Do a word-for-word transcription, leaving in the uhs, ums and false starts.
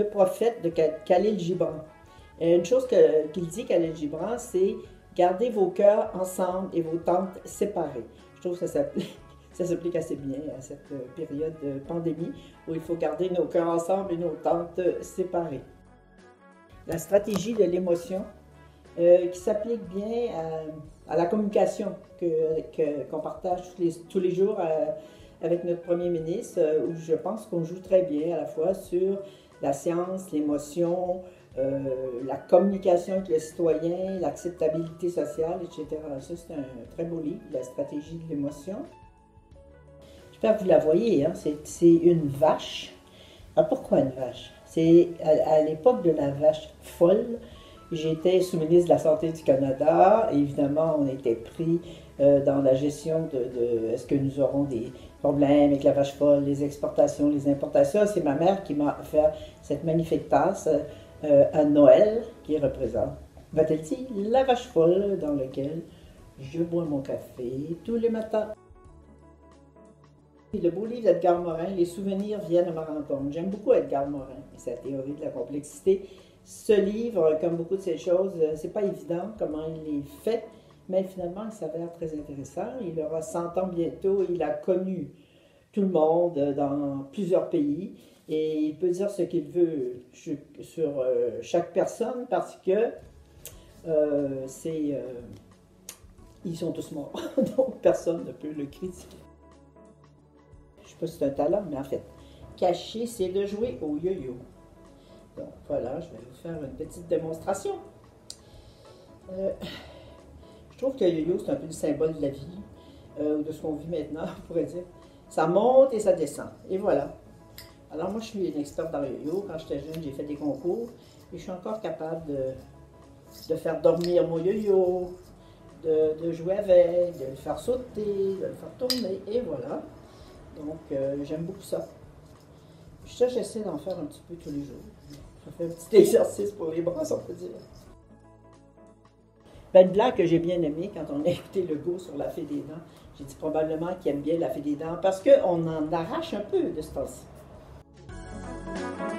le prophète de Khalil Gibran. Et une chose que, qu'il dit, Khalil Gibran, c'est « Gardez vos cœurs ensemble et vos tentes séparées ». Je trouve que ça s'applique, ça s'applique assez bien à cette période de pandémie où il faut garder nos cœurs ensemble et nos tentes séparées. La stratégie de l'émotion euh, qui s'applique bien à, à la communication que, que, qu'on partage tous les, tous les jours euh, avec notre premier ministre, euh, où je pense qu'on joue très bien à la fois sur la science, l'émotion, euh, la communication avec le citoyen, l'acceptabilité sociale, et cetera. Ça, c'est un très beau livre, La stratégie de l'émotion. J'espère que vous la voyez, hein? C'est une vache. Alors pourquoi une vache? C'est à, à l'époque de la vache folle. J'étais sous-ministre de la Santé du Canada. Et évidemment, on était pris euh, dans la gestion de, de est-ce que nous aurons des problèmes avec la vache folle, les exportations, les importations. C'est ma mère qui m'a offert cette magnifique tasse euh, à Noël qui représente, va-t-elle dire, la vache folle dans laquelle je bois mon café tous les matins. Le beau livre d'Edgar Morin, Les souvenirs viennent à ma rencontre. J'aime beaucoup Edgar Morin et sa théorie de la complexité. Ce livre, comme beaucoup de ces choses, c'est pas évident comment il est fait, mais finalement, il s'avère très intéressant. Il aura cent ans bientôt, il a connu tout le monde dans plusieurs pays et il peut dire ce qu'il veut sur chaque personne parce que euh, c'est, euh, ils sont tous morts, donc personne ne peut le critiquer. Je ne sais pas si c'est un talent, mais en fait, cacher, c'est de jouer au yo-yo. Donc voilà, je vais vous faire une petite démonstration. Euh, je trouve que le yo-yo, c'est un peu le symbole de la vie, euh, ou de ce qu'on vit maintenant, on pourrait dire. Ça monte et ça descend. Et voilà. Alors moi, je suis une experte dans le yo-yo. Quand j'étais jeune, j'ai fait des concours. Et je suis encore capable de, de faire dormir mon yo-yo, de, de jouer avec, de le faire sauter, de le faire tourner. Et voilà. Donc, euh, j'aime beaucoup ça. Ça, j'essaie d'en faire un petit peu tous les jours. Ça fait un petit exercice pour les bras, si on peut dire. Ben, une blague que j'ai bien aimée quand on a écouté Legault sur la fée des dents, j'ai dit probablement qu'il aime bien la fée des dents parce qu'on en arrache un peu de ce temps-ci.